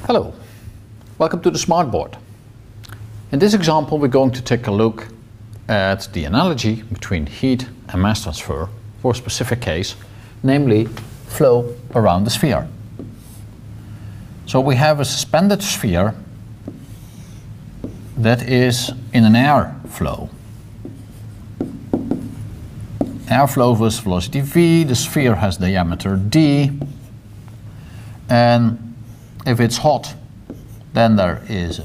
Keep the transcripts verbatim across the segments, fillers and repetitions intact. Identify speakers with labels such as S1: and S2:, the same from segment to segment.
S1: Hello, welcome to the Smartboard. In this example we're going to take a look at the analogy between heat and mass transfer for a specific case, namely flow around the sphere. So we have a suspended sphere that is in an air flow. Airflow with velocity v, the sphere has diameter d, and if it's hot, then there is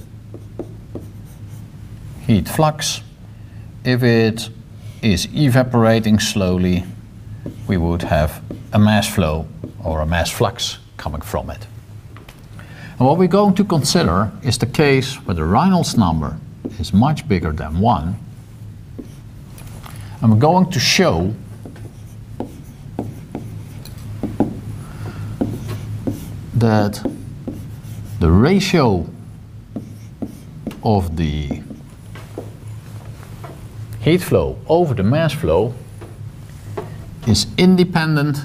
S1: heat flux. If it is evaporating slowly, we would have a mass flow or a mass flux coming from it. And what we're going to consider is the case where the Reynolds number is much bigger than one. And we're going to show that the ratio of the heat flow over the mass flow is independent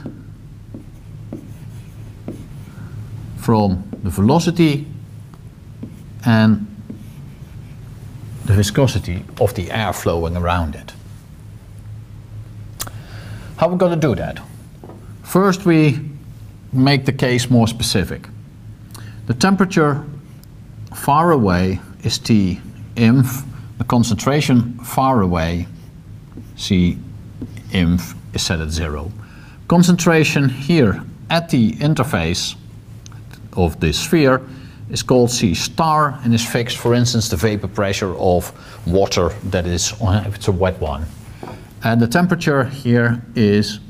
S1: from the velocity and the viscosity of the air flowing around it. How are we going to do that? First we make the case more specific. The temperature far away is T inf, the concentration far away, C inf, is set at zero. Concentration here at the interface of this sphere is called C star and is fixed, for instance, the vapor pressure of water that is, if it's a wet one. And the temperature here is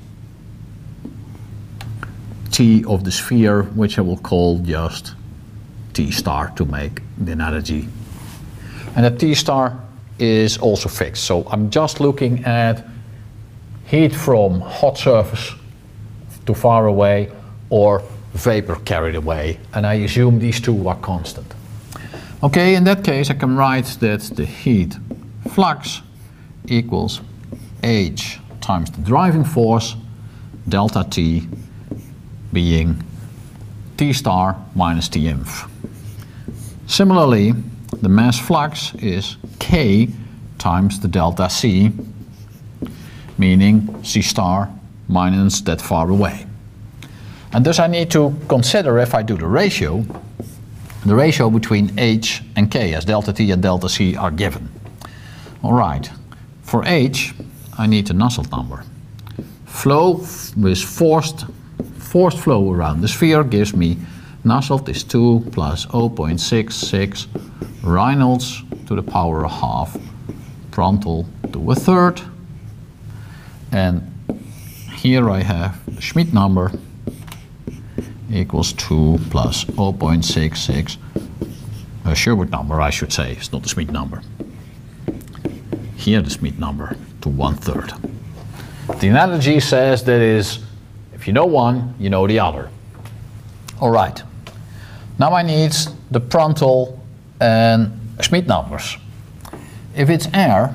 S1: T of the sphere, which I will call just T star to make the analogy. And the T star is also fixed. So I'm just looking at heat from hot surface to far away or vapor carried away. And I assume these two are constant. Okay, in that case I can write that the heat flux equals H times the driving force, delta T, being T star minus T inf. Similarly, the mass flux is K times the delta C, meaning C star minus that far away. And thus I need to consider, if I do the ratio, the ratio between H and K, as delta T and delta C are given. Alright, for H I need a Nusselt number. Flow with forced Forced flow around the sphere gives me Nusselt is two plus zero point six six Reynolds to the power of half Prandtl to a third. And here I have the Schmidt number equals two plus zero point six six, a Sherwood number I should say, it's not the Schmidt number. Here the Schmidt number to one third. The analogy says that is, if you know one, you know the other. All right. Now I need the Prandtl and Schmidt numbers. If it's air,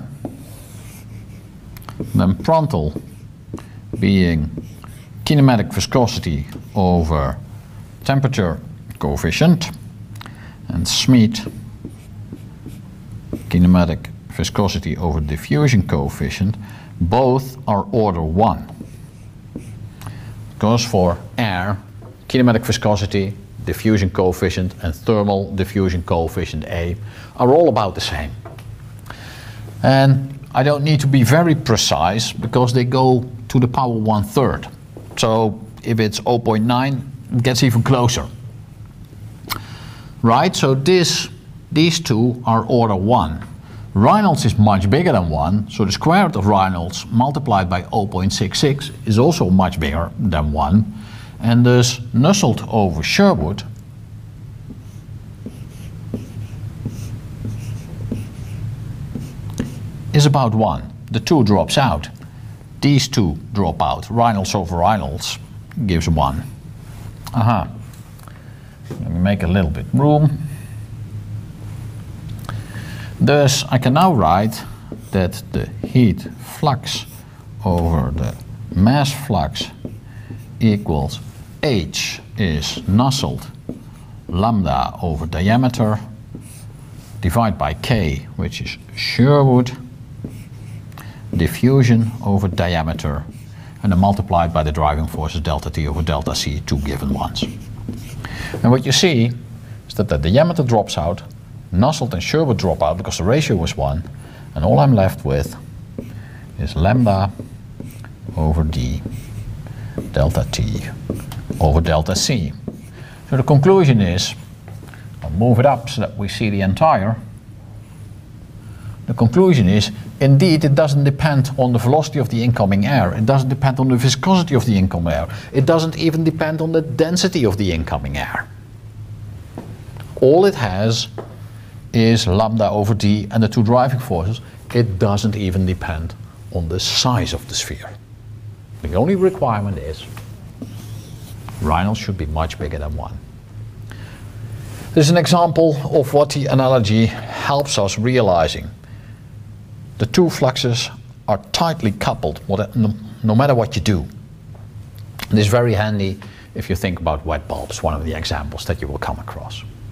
S1: then Prandtl being kinematic viscosity over temperature coefficient, and Schmidt kinematic viscosity over diffusion coefficient, both are order one. Because for air, kinematic viscosity, diffusion coefficient and thermal diffusion coefficient A are all about the same. And I don't need to be very precise because they go to the power one third. So if it's zero point nine, it gets even closer. Right, so this, these two are order one. Reynolds is much bigger than one, so the square root of Reynolds multiplied by zero point six six is also much bigger than one. And thus Nusselt over Sherwood is about one. The two drops out. These two drop out. Reynolds over Reynolds gives one. Aha. Let me make a little bit room. Thus, I can now write that the heat flux over the mass flux equals H is Nusselt lambda over diameter divided by K, which is Sherwood diffusion over diameter, and then multiplied by the driving forces delta T over delta C, two given ones. And what you see is that the diameter drops out, Nusselt and Sherwood drop out because the ratio was one, and all I'm left with is lambda over D delta T over delta C. So the conclusion is, I'll move it up so that we see the entire. The conclusion is, indeed, it doesn't depend on the velocity of the incoming air. It doesn't depend on the viscosity of the incoming air. It doesn't even depend on the density of the incoming air. All it has is lambda over D and the two driving forces. It doesn't even depend on the size of the sphere. The only requirement is Reynolds should be much bigger than one. This is an example of what the analogy helps us realizing. The two fluxes are tightly coupled no matter what you do. This is very handy if you think about wet bulbs, one of the examples that you will come across.